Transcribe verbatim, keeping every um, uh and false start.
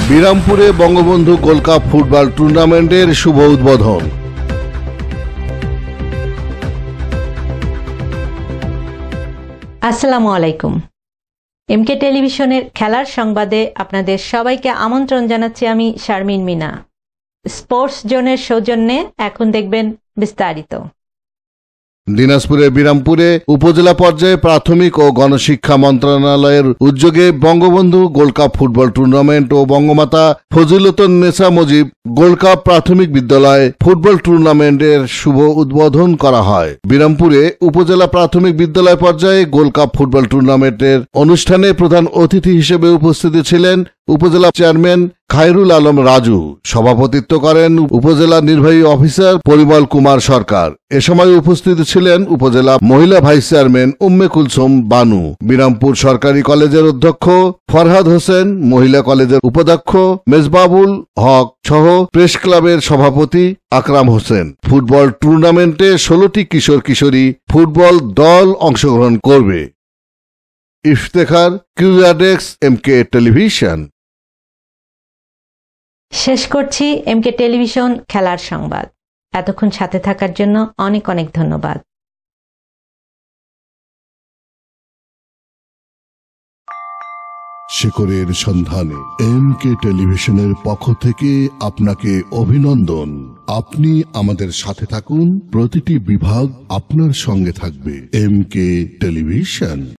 বিরামপুরে Bangabandhu gold cup football টুর্নামেন্টের শুভ উদ্বোধন। আসসালামু আলাইকুম। এমকে টেলিভিশনের খেলার সংবাদে আপনাদের সবাইকে আমন্ত্রণ জানাচ্ছি আমি শারমিন মিনা। স্পোর্টস জোনের সৌজন্যে এখন দেখবেন বিস্তারিত। দিনাজপুরের বিরামপুরে উপজেলা পর্যায়ে প্রাথমিক ও গণশিক্ষা মন্ত্রণালয়ের উদ্যোগে Bangabandhu gold cup football tournament ও বঙ্গমাতা ফজিলতুন্নেসা মুজিব গোল্ড কাপ প্রাথমিক বিদ্যালয় ফুটবল টুর্নামেন্টের শুভ উদ্বোধন করা হয়। বিরামপুরে উপজেলা প্রাথমিক বিদ্যালয় পর্যায়ে গোল্ড কাপ ফুটবল টুর্নামেন্টের অনুষ্ঠানে প্রধান অতিথি হিসেবে উপস্থিত ছিলেন উপজেলা চেয়ারম্যান খায়রুল আলম রাজু। সভাপতিত্ব করেন উপজেলা নির্বাহী অফিসার পরিমল কুমার সরকার। এ সময় উপস্থিত ছিলেন উপজেলা মহিলা ভাইস চেয়ারম্যান উম্মে কুলসুম বানু, বিরামপুর সরকারি কলেজের অধ্যক্ষ ফরহাদ হোসেন, মহিলা কলেজের উপাধ্যক্ষ মেজবাবুল হক সহ প্রেস ক্লাবের সভাপতি আকরাম হোসেন। ফুটবল টুর্নামেন্টে ষোলোটি কিশোর কিশোরী ফুটবল দল অংশগ্রহণ করবে। ইফতেখার, কিউআরডেক্স, এমকে টেলিভিশন। শেষ করছি এমকে টেলিভিশন খেলার সংবাদ। এতক্ষণ সাথে থাকার জন্য অনেক অনেক ধন্যবাদ। শিকড়ের সন্ধানে এমকে টেলিভিশনের পক্ষ থেকে আপনাকে অভিনন্দন। আপনি আমাদের সাথে থাকুন, প্রতিটি বিভাগ আপনার সঙ্গে থাকবে। MK television.